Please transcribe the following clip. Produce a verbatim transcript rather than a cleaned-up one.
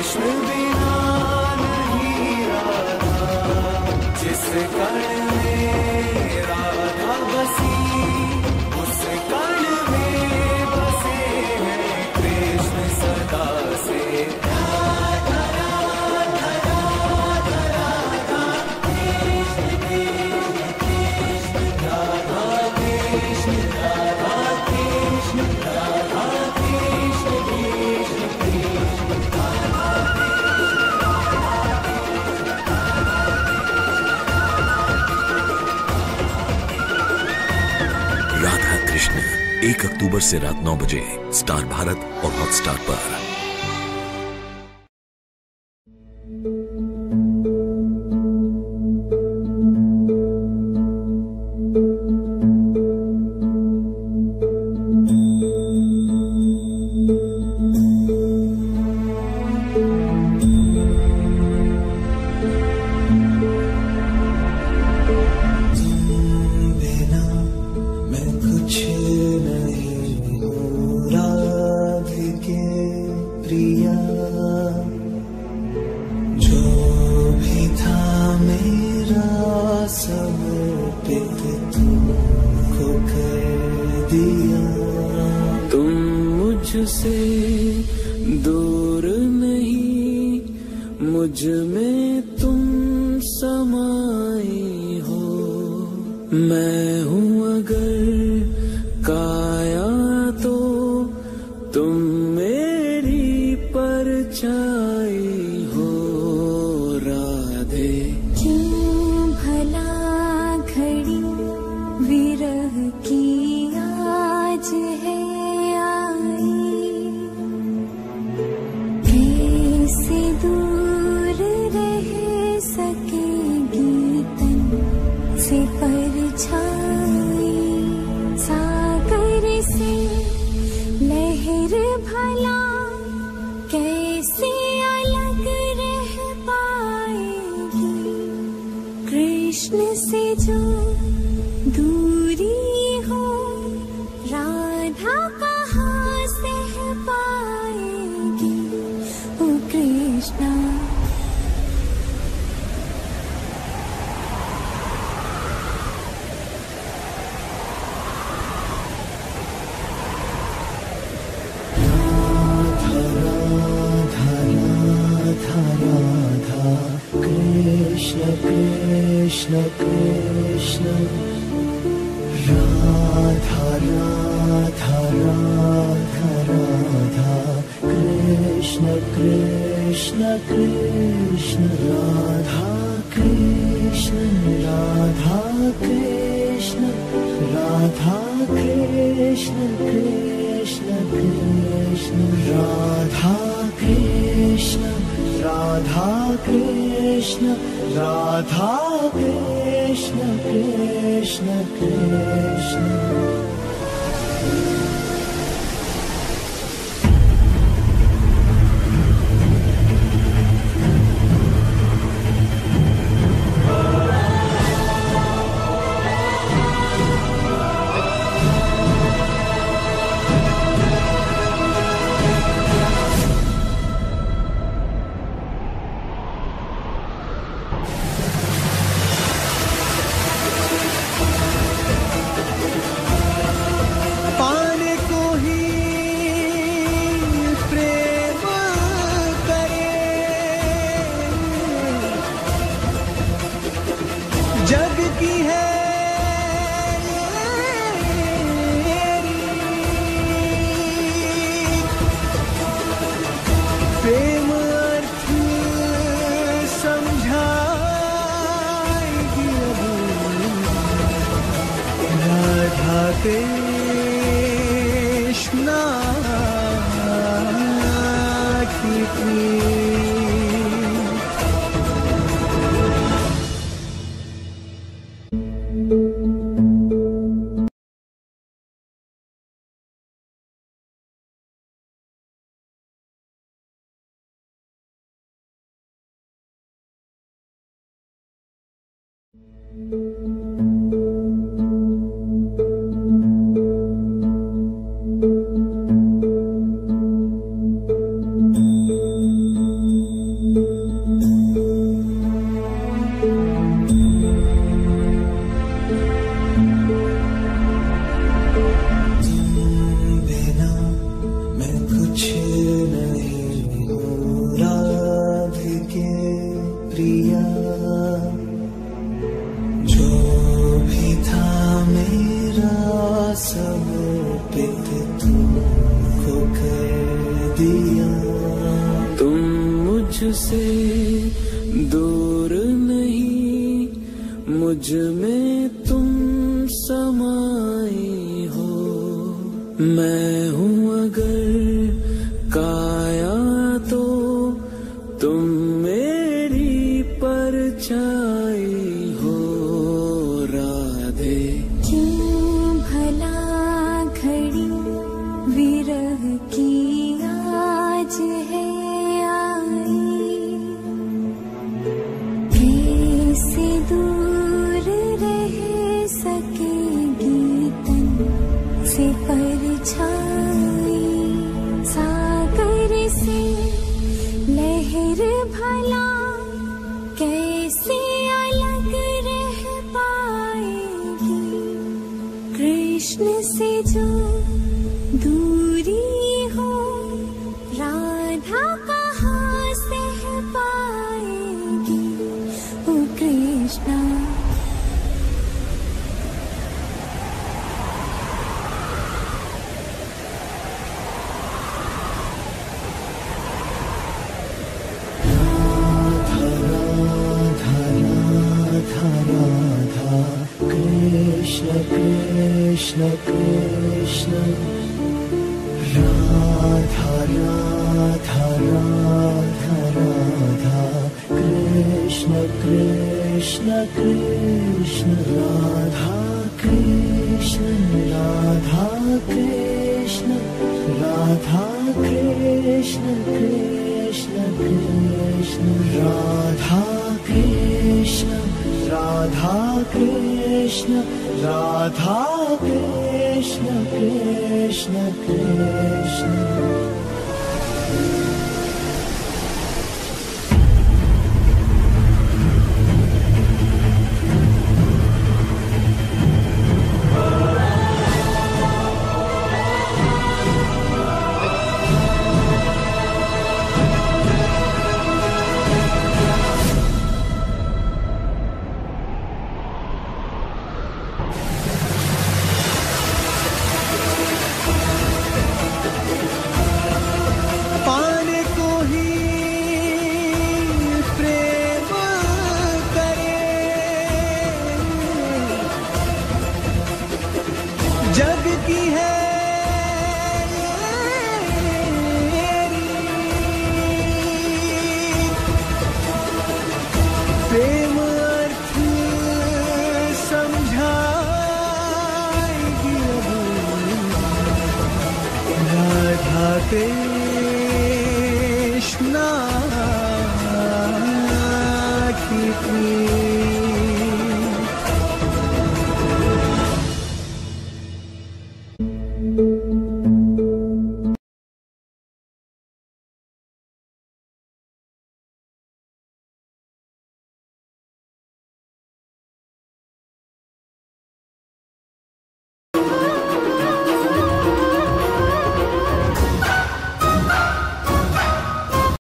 कृष्ण बिना नहीं राधा, जिस कण में राधा बसी उस कण में बसे हैं कृष्ण सदा से। राधा राधा राधा राधा कृष्ण कृष्ण कृष्ण राधा कृष्ण राधा कृष्ण राधा कृष्ण कृष्ण कृष्ण। राधा कृष्ण एक अक्टूबर से रात नौ बजे स्टार भारत और हॉटस्टार पर। मुझसे दूर नहीं, मुझ में तुम समाई हो। मैं हूँ अगर काया तो तुम मेरी परछाई हो। राधे क्यों भला घड़ी विरह की आज है परछाई। सागर से लहर भला कैसे अलग रह पाएगी। कृष्ण से जो दूरी हो राधा कहाँ सह पाएगी। ओ कृष्णा राधा कृष्ण कृष्ण कृष्ण राधा राधा राधा राधा कृष्ण कृष्ण कृष्ण राधा कृष्ण राधा कृष्ण राधा कृष्ण कृष्ण कृष्ण राधा कृष्ण राधा कृष्ण राधा कृष्ण कृष्ण कृष्ण। जग की है प्रेम अर्थ समझाएगी राधा कृष्णा की प्रेम। मुझसे दूर नहीं, मुझ में तुम समाई हो। मैं हूँ अगर काया तो तुम मेरी परछाई हो। राधे क्यों भला घड़ी विरह की आज है आई, कैसे दूर रह सकेगी तन से परछाई। सागर से लहर भला कैसे अलग रह पाएगी, कृष्ण से जो दूरी हो राधा कहाँ सह पाएगी। ओ कृष्णा कृष्ण कृष्ण कृष्ण राधा राधा राधा राधा कृष्ण कृष्ण कृष्ण राधा कृष्ण राधा कृष्ण राधा कृष्ण कृष्ण कृष्ण राधा कृष्ण राधा कृष्ण राधा कृष्ण कृष्ण कृष्ण। पाने को ही प्रेम करे, जग की है प्रेम अर्थ समझाएगी राधा के